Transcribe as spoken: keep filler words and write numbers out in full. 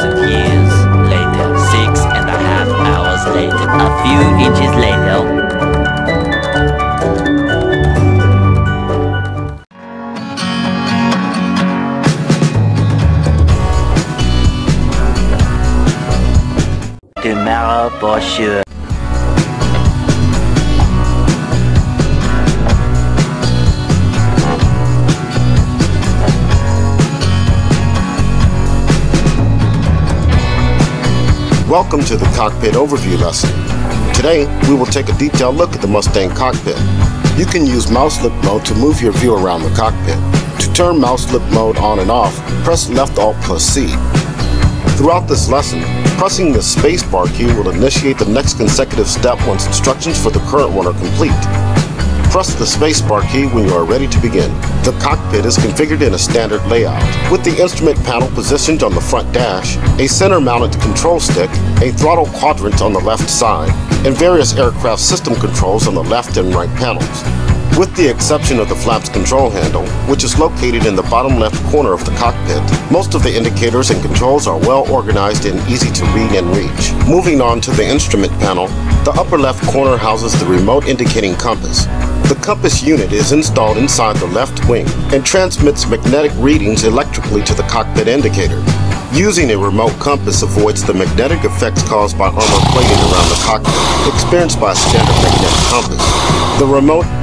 Years later, six and a half hours later, a few inches later. Tomorrow for sure. Welcome to the Cockpit Overview lesson. Today, we will take a detailed look at the Mustang cockpit. You can use mouse look mode to move your view around the cockpit. To turn mouse look mode on and off, press left alt plus C. Throughout this lesson, pressing the spacebar key will initiate the next consecutive step once instructions for the current one are complete. Press the spacebar key when you are ready to begin. The cockpit is configured in a standard layout, with the instrument panel positioned on the front dash, a center-mounted control stick, a throttle quadrant on the left side, and various aircraft system controls on the left and right panels. With the exception of the flaps control handle, which is located in the bottom left corner of the cockpit, most of the indicators and controls are well organized and easy to read and reach. Moving on to the instrument panel, the upper left corner houses the remote indicating compass. The compass unit is installed inside the left wing and transmits magnetic readings electrically to the cockpit indicator. Using a remote compass avoids the magnetic effects caused by armor plating around the cockpit, experienced by a standard magnetic compass. The remote